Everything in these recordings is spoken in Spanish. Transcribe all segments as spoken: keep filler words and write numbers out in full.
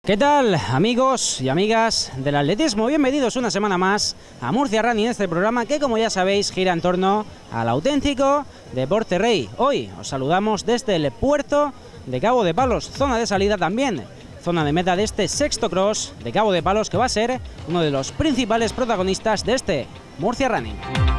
¿Qué tal, amigos y amigas del atletismo? Bienvenidos una semana más a Murcia Running, este programa que, como ya sabéis, gira en torno al auténtico deporte rey. Hoy os saludamos desde el puerto de Cabo de Palos, zona de salida también, zona de meta de este sexto cross de Cabo de Palos, que va a ser uno de los principales protagonistas de este Murcia Running.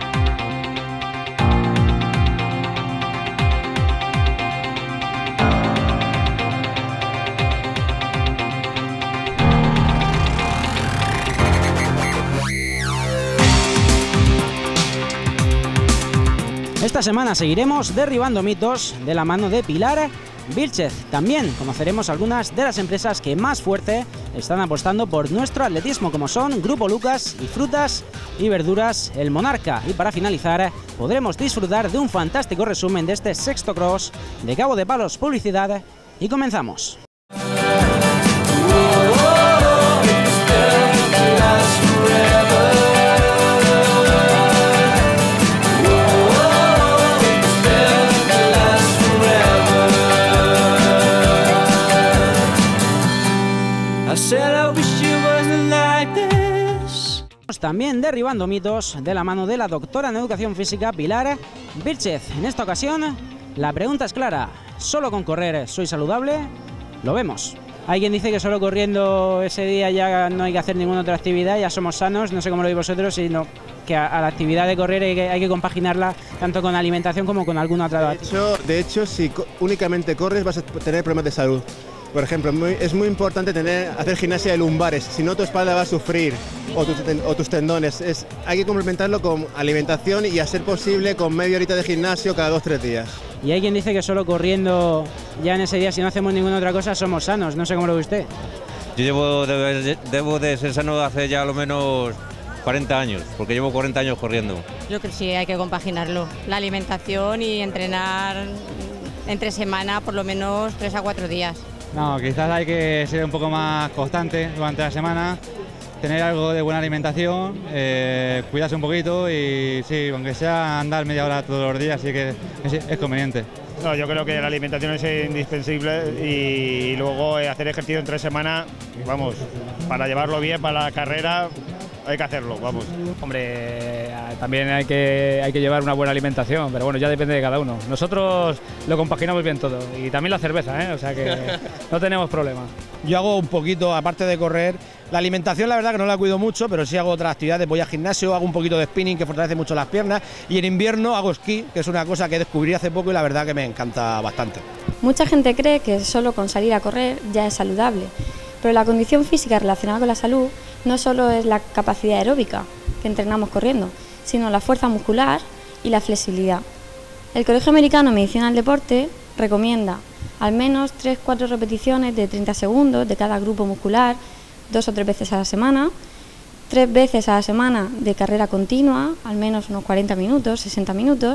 Esta semana seguiremos derribando mitos de la mano de Pilar Vilchez. También conoceremos algunas de las empresas que más fuerte están apostando por nuestro atletismo, como son Grupo Lucas y Frutas y Verduras El Monarca. Y para finalizar, podremos disfrutar de un fantástico resumen de este sexto cross de Cabo de Palos. Publicidad y comenzamos. También derribando mitos de la mano de la doctora en Educación Física Pilar Vilchez. En esta ocasión, la pregunta es clara: ¿solo con correr soy saludable? Lo vemos. Hay quien dice que solo corriendo ese día ya no hay que hacer ninguna otra actividad, ya somos sanos. No sé cómo lo veis vosotros, sino que a, a la actividad de correr hay que, hay que compaginarla tanto con alimentación como con alguna otra. De hecho, de hecho si únicamente corres vas a tener problemas de salud. Por ejemplo, muy, es muy importante tener, hacer gimnasia de lumbares, si no tu espalda va a sufrir, o, tu, o tus tendones. Es, hay que complementarlo con alimentación y, a ser posible, con media horita de gimnasio cada dos o tres días. Y hay quien dice que solo corriendo ya en ese día, si no hacemos ninguna otra cosa, somos sanos. No sé cómo lo ve usted. Yo llevo, debo, debo de ser sano hace ya a lo menos cuarenta años, porque llevo cuarenta años corriendo. Yo creo que sí, hay que compaginarlo, la alimentación y entrenar entre semana por lo menos tres a cuatro días. No, quizás hay que ser un poco más constante durante la semana, tener algo de buena alimentación, eh, cuidarse un poquito y sí, aunque sea andar media hora todos los días, sí que es, es conveniente. No, yo creo que la alimentación es indispensable y luego hacer ejercicio entre semana, vamos, para llevarlo bien para la carrera hay que hacerlo, vamos. Hombre, también hay que, hay que llevar una buena alimentación, pero bueno, ya depende de cada uno. Nosotros lo compaginamos bien todo y también la cerveza, ¿eh? O sea que no tenemos problema. Yo hago un poquito, aparte de correr, la alimentación la verdad que no la cuido mucho, pero sí hago otras actividades, voy al gimnasio, hago un poquito de spinning que fortalece mucho las piernas y en invierno hago esquí, que es una cosa que descubrí hace poco y la verdad que me encanta bastante. Mucha gente cree que solo con salir a correr ya es saludable, pero la condición física relacionada con la salud no solo es la capacidad aeróbica que entrenamos corriendo, sino la fuerza muscular y la flexibilidad. El Colegio Americano de Medicina del Deporte recomienda al menos tres a cuatro repeticiones de treinta segundos de cada grupo muscular, dos o tres veces a la semana, tres veces a la semana de carrera continua, al menos unos cuarenta minutos, sesenta minutos,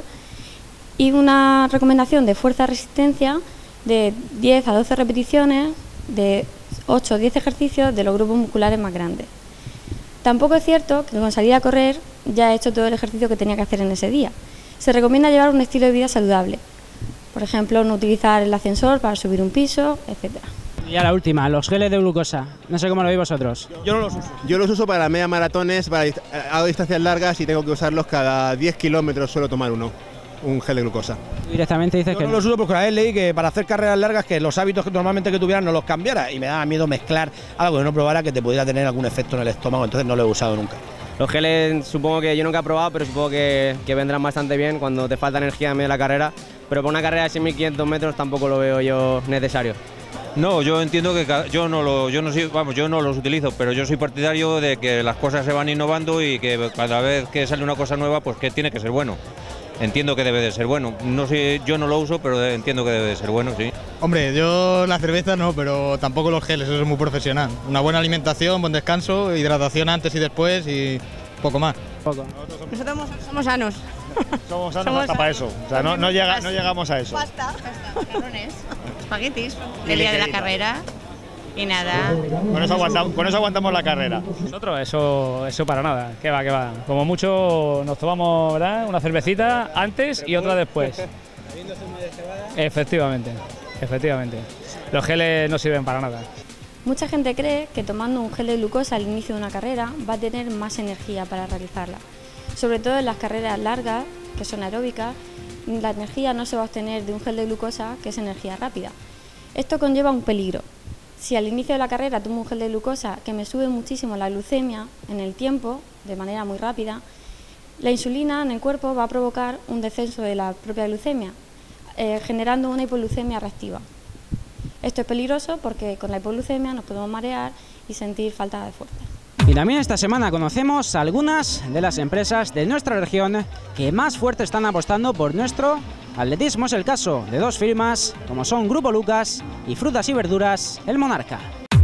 y una recomendación de fuerza-resistencia de diez a doce repeticiones de ocho o diez ejercicios de los grupos musculares más grandes. Tampoco es cierto que con salir a correr ya he hecho todo el ejercicio que tenía que hacer en ese día. Se recomienda llevar un estilo de vida saludable, por ejemplo, no utilizar el ascensor para subir un piso, etcétera. Y a la última, los geles de glucosa. No sé cómo lo veis vosotros. Yo no los uso. Yo los uso para las media maratones, para hago distancias largas y tengo que usarlos cada diez kilómetros, suelo tomar uno. Un gel de glucosa. Directamente dices Yo que no los uso porque una vez leí que para hacer carreras largas que los hábitos que normalmente que tuvieran no los cambiara y me daba miedo mezclar algo que no probara que te pudiera tener algún efecto en el estómago, entonces no lo he usado nunca. Los geles supongo que yo nunca he probado, pero supongo que, que vendrán bastante bien cuando te falta energía en medio de la carrera, pero para una carrera de seis mil quinientos metros tampoco lo veo yo necesario. No, yo entiendo que yo no lo, yo no soy, vamos, yo no los utilizo, pero yo soy partidario de que las cosas se van innovando y que cada vez que sale una cosa nueva, pues que tiene que ser bueno. Entiendo que debe de ser bueno. No sé, yo no lo uso, pero entiendo que debe de ser bueno, sí. Hombre, yo la cerveza no, pero tampoco los geles, eso es muy profesional. Una buena alimentación, buen descanso, hidratación antes y después y poco más. Poco. Nosotros somos sanos. Somos sanos somos hasta para eso, o sea, no, no, llega, no llegamos a eso. Pasta, cabrones, espaguetis, el día de la carrera. Y nada. Con eso aguantamos, con eso aguantamos la carrera. Nosotros eso, eso para nada, que va, que va. Como mucho nos tomamos, ¿verdad?, una cervecita antes y otra después. Efectivamente, efectivamente. Los geles no sirven para nada. Mucha gente cree que tomando un gel de glucosa al inicio de una carrera va a tener más energía para realizarla. Sobre todo en las carreras largas, que son aeróbicas, la energía no se va a obtener de un gel de glucosa, que es energía rápida. Esto conlleva un peligro. Si al inicio de la carrera tomo un gel de glucosa que me sube muchísimo la glucemia en el tiempo, de manera muy rápida, la insulina en el cuerpo va a provocar un descenso de la propia glucemia, eh, generando una hipoglucemia reactiva. Esto es peligroso porque con la hipoglucemia nos podemos marear y sentir falta de fuerza. Y también esta semana conocemos algunas de las empresas de nuestra región que más fuerte están apostando por nuestro atletismo. Es el caso de dos firmas como son Grupo Lucas y Frutas y Verduras El Monarca.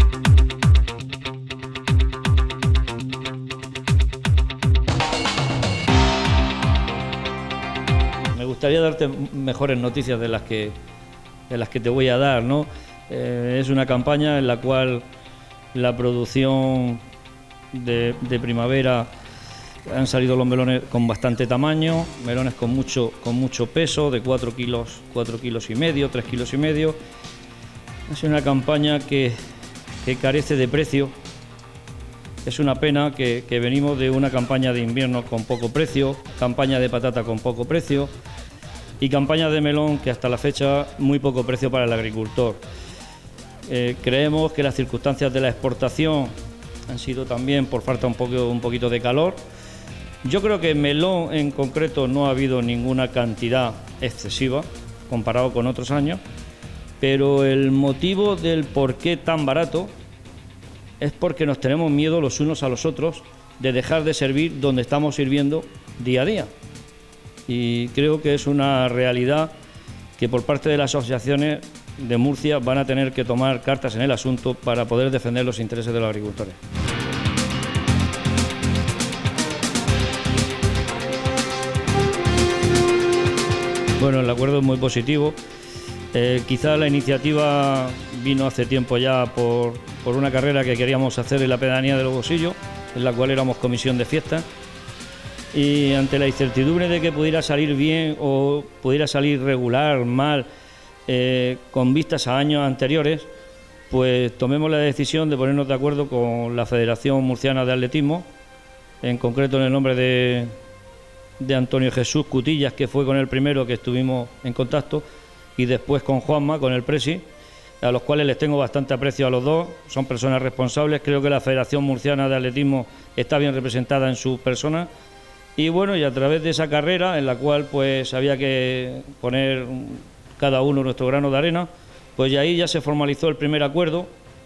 Me gustaría darte mejores noticias de las que, de las que te voy a dar, ¿no? Eh, es una campaña en la cual la producción de, de primavera han salido los melones con bastante tamaño, melones con mucho, con mucho peso, de cuatro kilos, cuatro kilos y medio, tres kilos y medio. Es una campaña que, que carece de precio. Es una pena que, que venimos de una campaña de invierno con poco precio, campaña de patata con poco precio y campaña de melón que hasta la fecha muy poco precio para el agricultor. Eh, creemos que las circunstancias de la exportación han sido también por falta un, poco, un poquito de calor. Yo creo que melón en concreto no ha habido ninguna cantidad excesiva comparado con otros años, pero el motivo del por qué tan barato es porque nos tenemos miedo los unos a los otros de dejar de servir donde estamos sirviendo día a día. Y creo que es una realidad que por parte de las asociaciones de Murcia van a tener que tomar cartas en el asunto para poder defender los intereses de los agricultores. Bueno, el acuerdo es muy positivo. Eh, quizá la iniciativa vino hace tiempo ya por, por una carrera que queríamos hacer en la pedanía de Lobosillo, en la cual éramos comisión de fiesta, y ante la incertidumbre de que pudiera salir bien o pudiera salir regular, mal, eh, con vistas a años anteriores, pues tomemos la decisión de ponernos de acuerdo con la Federación Murciana de Atletismo, en concreto en el nombre de, de Antonio Jesús Cutillas, que fue con el primero que estuvimos en contacto, y después con Juanma, con el presi, a los cuales les tengo bastante aprecio a los dos, son personas responsables. Creo que la Federación Murciana de Atletismo está bien representada en sus personas, y bueno, y a través de esa carrera en la cual pues había que poner cada uno nuestro grano de arena, pues ya ahí ya se formalizó el primer acuerdo.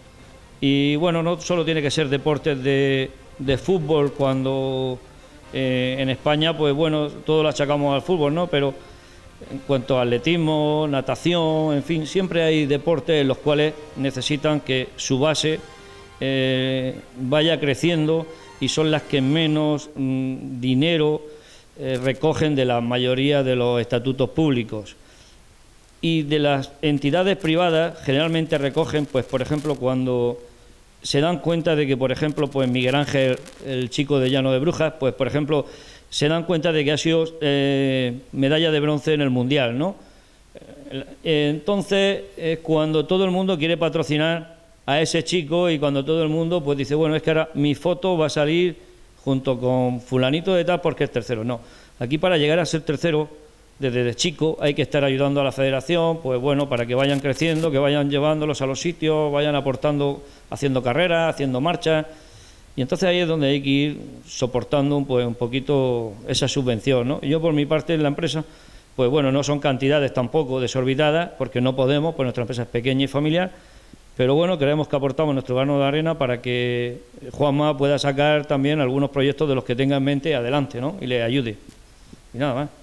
Y bueno, no solo tiene que ser deportes de, de fútbol cuando eh, en España pues bueno, todo lo achacamos al fútbol, ¿no? Pero en cuanto a atletismo, natación, en fin, siempre hay deportes en los cuales necesitan que su base eh, vaya creciendo, y son las que menos mmm, dinero eh, recogen de la mayoría de los estatutos públicos. Y de las entidades privadas generalmente recogen, pues por ejemplo, cuando se dan cuenta de que, por ejemplo, pues Miguel Ángel, el chico de Llano de Brujas, pues por ejemplo, se dan cuenta de que ha sido eh, medalla de bronce en el Mundial, ¿no? Eh, entonces es cuando todo el mundo quiere patrocinar a ese chico, y cuando todo el mundo pues dice, bueno, es que ahora mi foto va a salir junto con fulanito de tal porque es tercero. No, aquí para llegar a ser tercero, desde chico hay que estar ayudando a la federación, pues bueno, para que vayan creciendo, que vayan llevándolos a los sitios, vayan aportando, haciendo carreras, haciendo marchas, y entonces ahí es donde hay que ir soportando pues un poquito esa subvención, ¿no? Y yo por mi parte en la empresa, pues bueno, no son cantidades tampoco desorbitadas, porque no podemos, pues nuestra empresa es pequeña y familiar, pero bueno, creemos que aportamos nuestro grano de arena para que Juanma pueda sacar también algunos proyectos de los que tenga en mente adelante, ¿no? Y le ayude. Y nada más.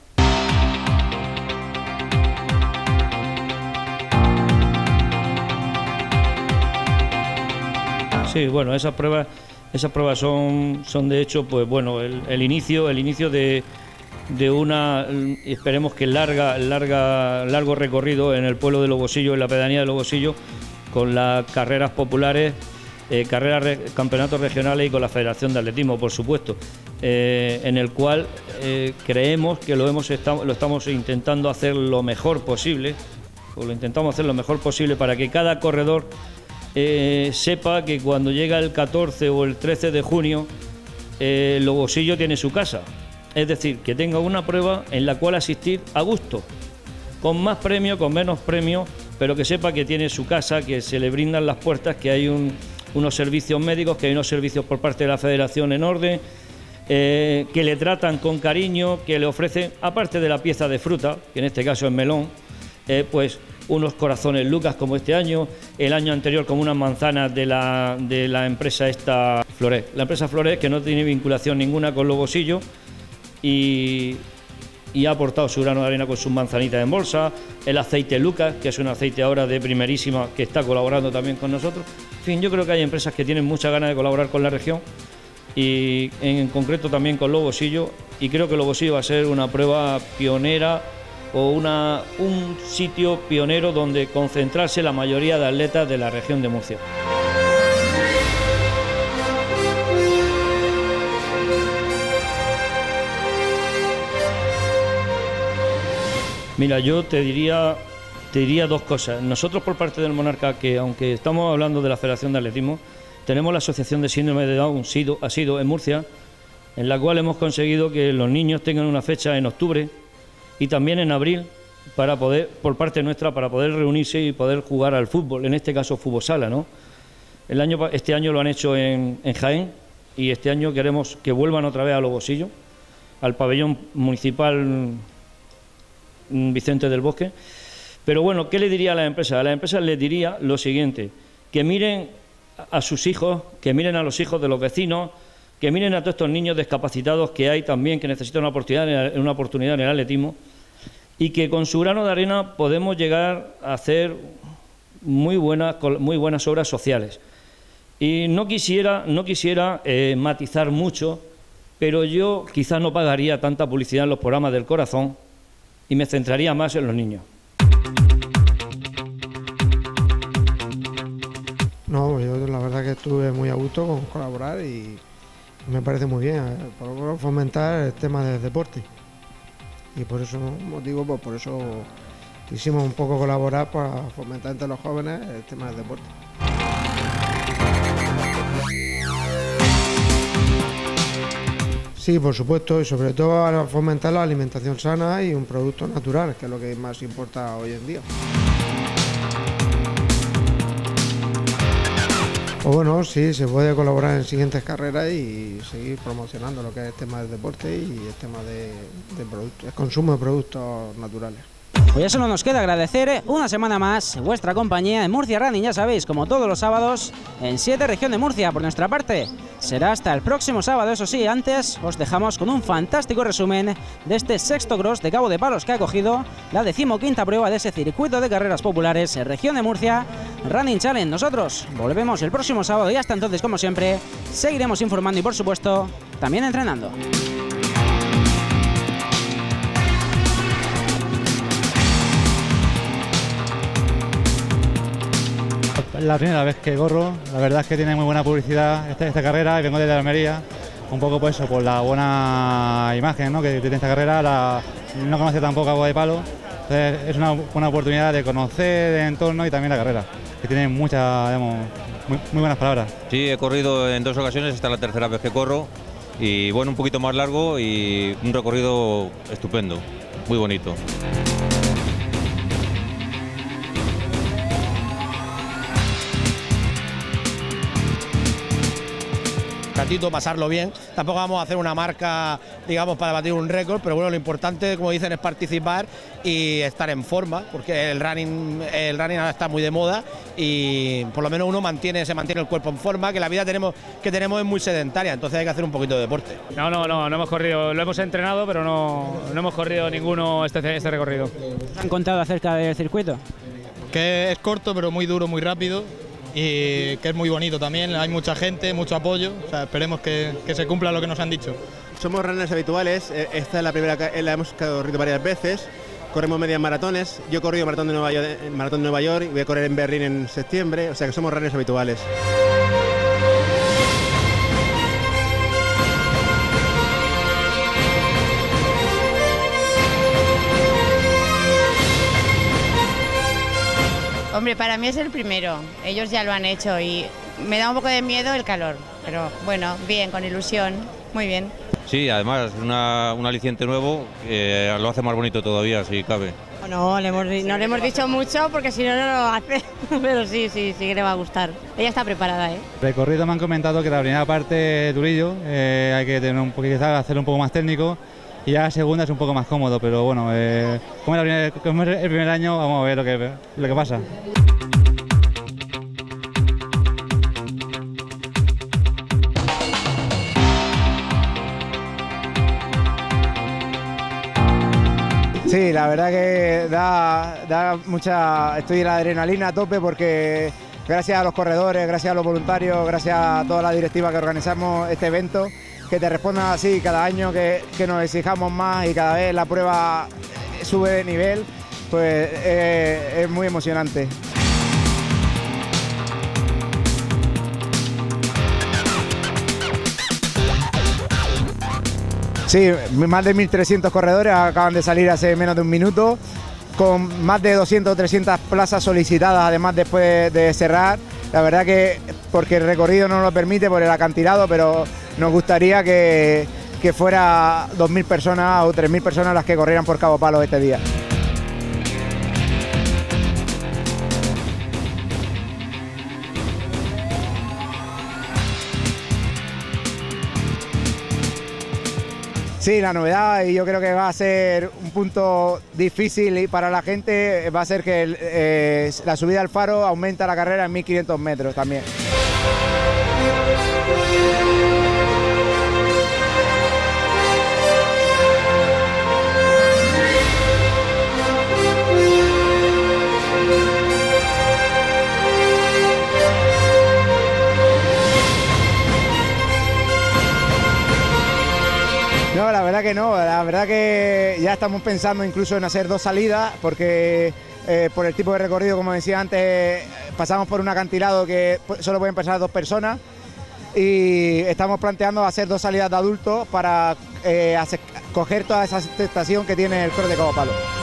Sí, bueno, esas pruebas, esas pruebas son, son de hecho, pues bueno, el, el inicio, el inicio de, de una, esperemos que larga, larga, largo recorrido en el pueblo de Lobosillo, en la pedanía de Lobosillo, con las carreras populares, eh, carreras, re, campeonatos regionales y con la Federación de Atletismo, por supuesto, eh, en el cual eh, creemos que lo, hemos estado, lo estamos intentando hacer lo mejor posible, o lo intentamos hacer lo mejor posible para que cada corredor eh, sepa que cuando llega el catorce o el trece de junio, eh, Logosillo tiene su casa. Es decir, que tenga una prueba en la cual asistir a gusto, con más premio, con menos premio, pero que sepa que tiene su casa, que se le brindan las puertas, que hay un, unos servicios médicos, que hay unos servicios por parte de la Federación en orden, eh, que le tratan con cariño, que le ofrecen, aparte de la pieza de fruta, que en este caso es melón, eh, pues unos corazones Lucas como este año, el año anterior como unas manzanas de la, de la empresa esta Flores. La empresa Flores, que no tiene vinculación ninguna con Logosillo, y, y ha aportado su grano de arena con sus manzanitas en bolsa, el aceite Lucas, que es un aceite ahora de primerísima, que está colaborando también con nosotros. En fin, yo creo que hay empresas que tienen mucha ganas de colaborar con la región y en concreto también con Logosillo, y creo que Logosillo va a ser una prueba pionera o una, un sitio pionero donde concentrarse la mayoría de atletas de la región de Murcia. Mira, yo te diría, te diría dos cosas. Nosotros por parte del Monarca, que aunque estamos hablando de la Federación de Atletismo, tenemos la Asociación de Síndrome de Down, ASIDO, en Murcia, en la cual hemos conseguido que los niños tengan una fecha en octubre y también en abril, para poder, por parte nuestra, para poder reunirse y poder jugar al fútbol, en este caso fútbol sala, ¿no? El año, este año lo han hecho en, en Jaén, y este año queremos que vuelvan otra vez a Logosillo, al pabellón municipal Vicente del Bosque. Pero bueno, ¿qué le diría a las empresas? A las empresas les diría lo siguiente: que miren a sus hijos, que miren a los hijos de los vecinos, que miren a todos estos niños discapacitados que hay también, que necesitan una oportunidad, una oportunidad en el atletismo, y que con su grano de arena podemos llegar a hacer muy buenas, muy buenas obras sociales. Y no quisiera, no quisiera eh, matizar mucho, pero yo quizás no pagaría tanta publicidad en los programas del corazón y me centraría más en los niños. No, yo la verdad que estuve muy a gusto con colaborar y me parece muy bien, eh, por fomentar el tema del deporte. Y por eso motivo, pues por eso quisimos un poco colaborar para fomentar entre los jóvenes el tema del deporte. Sí, por supuesto, y sobre todo para fomentar la alimentación sana y un producto natural, que es lo que más importa hoy en día. Pues bueno, sí, se puede colaborar en siguientes carreras y seguir promocionando lo que es el tema del deporte y el tema de, de productos, el consumo de productos naturales. Pues ya solo nos queda agradecer una semana más vuestra compañía en Murcia Running, ya sabéis, como todos los sábados en siete Región de Murcia. Por nuestra parte será hasta el próximo sábado, eso sí, antes os dejamos con un fantástico resumen de este sexto cross de Cabo de Palos que ha cogido la decimoquinta prueba de ese circuito de carreras populares en Región de Murcia Running Challenge. Nosotros volvemos el próximo sábado y hasta entonces, como siempre, seguiremos informando y por supuesto también entrenando. Es la primera vez que corro, la verdad es que tiene muy buena publicidad esta, esta carrera y vengo desde Almería, un poco por eso, por la buena imagen, ¿no?, que tiene esta carrera. La, no conoce tampoco Cabo de Palos, entonces es una buena oportunidad de conocer el entorno y también la carrera, que tiene muchas, digamos, muy, muy buenas palabras. Sí, he corrido en dos ocasiones, esta es la tercera vez que corro y bueno, un poquito más largo y un recorrido estupendo, muy bonito. Ratito, pasarlo bien. Tampoco vamos a hacer una marca, digamos, para batir un récord, pero bueno, lo importante, como dicen, es participar y estar en forma, porque el running, el running ahora está muy de moda y por lo menos uno mantiene, se mantiene el cuerpo en forma, que la vida tenemos, que tenemos es muy sedentaria, entonces hay que hacer un poquito de deporte. No, no, no, no hemos corrido, lo hemos entrenado, pero no, no hemos corrido ninguno este, este recorrido. ¿Te han contado acerca del circuito? Que es corto, pero muy duro, muy rápido. Y que es muy bonito también, hay mucha gente, mucho apoyo, o sea, esperemos que, que se cumpla lo que nos han dicho. Somos runners habituales, esta es la primera, la hemos corrido varias veces, corremos medias maratones, yo he corrido maratón de Nueva York, maratón de Nueva York y voy a correr en Berlín en septiembre, o sea que somos runners habituales. Hombre, para mí es el primero, ellos ya lo han hecho y me da un poco de miedo el calor, pero bueno, bien, con ilusión, muy bien. Sí, además, una, un aliciente nuevo eh, lo hace más bonito todavía, si cabe. No, le hemos, no le hemos dicho mucho porque si no, no lo hace, pero sí, sí, sí que le va a gustar. Ella está preparada, ¿eh? Recorrido me han comentado que la primera parte durillo, eh, hay que tener un poquito, quizás hacerlo un poco más técnico, y ya la segunda es un poco más cómodo, pero bueno, eh, como, es la primera, como es el primer año, vamos a ver lo que, lo que pasa. Sí, la verdad que da, da mucha, estoy en la adrenalina a tope porque gracias a los corredores, gracias a los voluntarios, gracias a toda la directiva que organizamos este evento, que te respondan así cada año, que, que nos exijamos más y cada vez la prueba sube de nivel, pues eh, es muy emocionante. Sí, más de mil trescientos corredores acaban de salir hace menos de un minuto, con más de doscientas o trescientas plazas solicitadas, además después de cerrar. La verdad que, porque el recorrido no lo permite por el acantilado, pero nos gustaría que, que fuera dos mil personas o tres mil personas las que corrieran por Cabo Palos este día. Sí, la novedad, y yo creo que va a ser un punto difícil para la gente, va a ser que el, eh, la subida al faro aumenta la carrera en mil quinientos metros también. No, la verdad que no, la verdad que ya estamos pensando incluso en hacer dos salidas porque eh, por el tipo de recorrido, como decía antes, pasamos por un acantilado que solo pueden pasar dos personas y estamos planteando hacer dos salidas de adultos para eh, hacer, coger toda esa estación que tiene el Cross de Cabo Palos.